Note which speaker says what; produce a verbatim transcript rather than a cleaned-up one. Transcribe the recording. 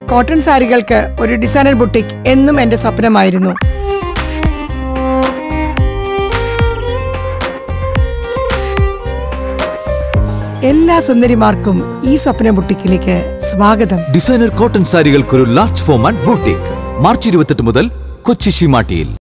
Speaker 1: Cotton സാരികൾക്ക് ഒരു designer boutique എന്നും എന്റെ സ്വപ്നമായിരുന്നു. എല്ലാ സുന്ദരിമാർക്കും ഈ സ്വപ്ന ബുട്ടിക്കിലേക്ക് സ്വാഗതം.
Speaker 2: ഡിസൈനർ കോട്ടൺ സാരികൾക്കൊരു ലാർജ് ഫോർമാറ്റ് ബുട്ടിക് മാർച്ച് ഇരുപത്തെട്ട് മുതൽ കൊച്ചി ശിമാട്ടിയിൽ.